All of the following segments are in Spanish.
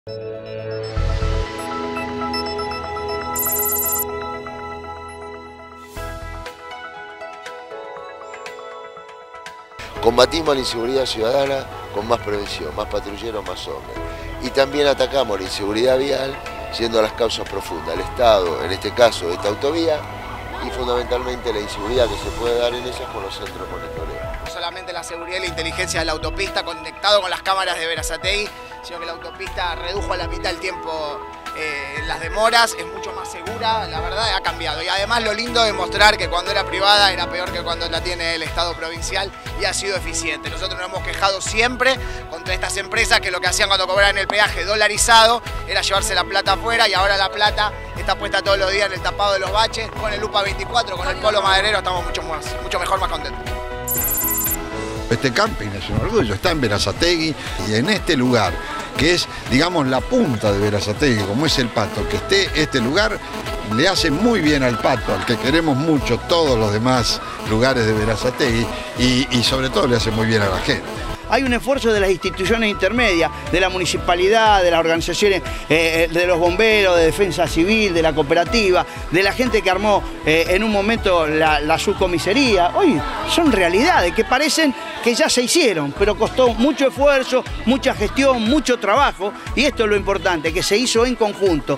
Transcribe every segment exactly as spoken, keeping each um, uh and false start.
Combatimos la inseguridad ciudadana con más prevención, más patrulleros, más hombres. Y también atacamos la inseguridad vial, siendo las causas profundas, el Estado, en este caso esta autovía, y fundamentalmente la inseguridad que se puede dar en ellas con los centros de monitoreo. No solamente la seguridad y la inteligencia de la autopista conectado con las cámaras de Berazategui, sino que la autopista redujo a la mitad el tiempo eh, las demoras, es mucho más segura, la verdad ha cambiado. Y además lo lindo de mostrar que cuando era privada era peor que cuando la tiene el Estado provincial y ha sido eficiente. Nosotros nos hemos quejado siempre contra estas empresas que lo que hacían cuando cobraban el peaje dolarizado era llevarse la plata afuera, y ahora la plata está puesta todos los días en el tapado de los baches. Con el UPA veinticuatro, con el Polo Maderero estamos mucho, más, mucho mejor, más contentos. Este camping es un orgullo, está en Berazategui, y en este lugar, que es, digamos, la punta de Berazategui, como es el Pato, que esté este lugar, le hace muy bien al Pato, al que queremos mucho todos los demás lugares de Berazategui, y, y sobre todo le hace muy bien a la gente. Hay un esfuerzo de las instituciones intermedias, de la municipalidad, de las organizaciones, eh, de los bomberos, de defensa civil, de la cooperativa, de la gente que armó eh, en un momento la, la subcomisaría. Hoy son realidades que parecen que ya se hicieron, pero costó mucho esfuerzo, mucha gestión, mucho trabajo, y esto es lo importante, que se hizo en conjunto.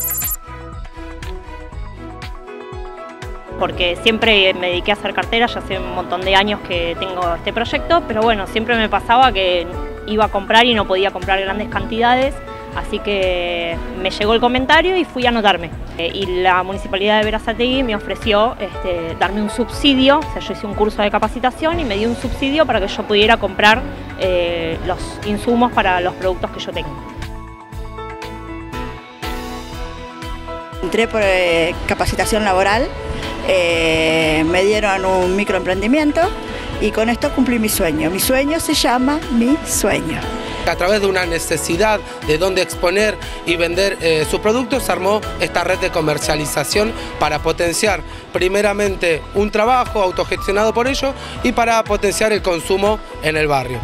Porque siempre me dediqué a hacer cartera, ya hace un montón de años que tengo este proyecto, pero bueno, siempre me pasaba que iba a comprar y no podía comprar grandes cantidades, así que me llegó el comentario y fui a anotarme. Eh, y la Municipalidad de Berazategui me ofreció este, darme un subsidio, o sea, yo hice un curso de capacitación y me dio un subsidio para que yo pudiera comprar eh, los insumos para los productos que yo tengo. Entré por eh, capacitación laboral, eh, me dieron un microemprendimiento y con esto cumplí mi sueño. Mi sueño se llama Mi Sueño. A través de una necesidad de dónde exponer y vender eh, sus productos, se armó esta red de comercialización para potenciar primeramente un trabajo autogestionado por ellos y para potenciar el consumo en el barrio.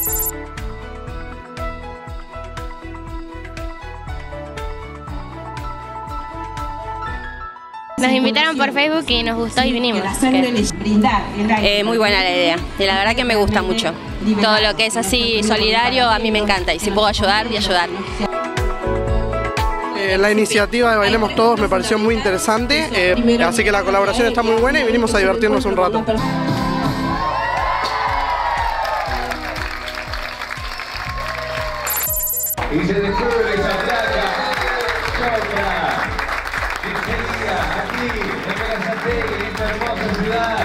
Nos invitaron por Facebook y nos gustó y vinimos. Eh, muy buena la idea, y la verdad que me gusta mucho. Todo lo que es así solidario a mí me encanta, y si puedo ayudar, y ayudar. Eh, la iniciativa de Bailemos Todos me pareció muy interesante, eh, así que la colaboración está muy buena y vinimos a divertirnos un rato. Y se descubre esa playa, otra, aquí, en Berazategui, en esta hermosa ciudad.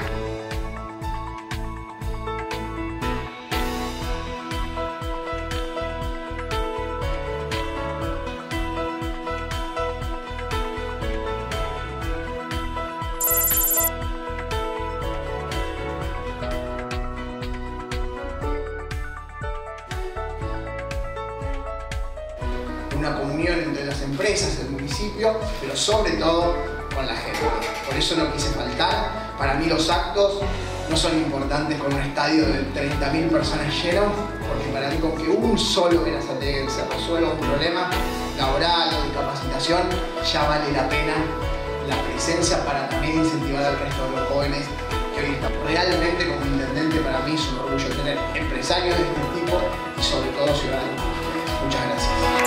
Una comunión entre las empresas, el municipio, pero sobre todo con la gente. Por eso no quise faltar. Para mí los actos no son importantes con un estadio de treinta mil personas lleno, porque para mí con que un solo Berazategui se resuelva un problema laboral o de capacitación, ya vale la pena la presencia para también incentivar al resto de los jóvenes que hoy están. Realmente como intendente para mí es un orgullo tener empresarios de este tipo y sobre todo ciudadanos. Muchas gracias.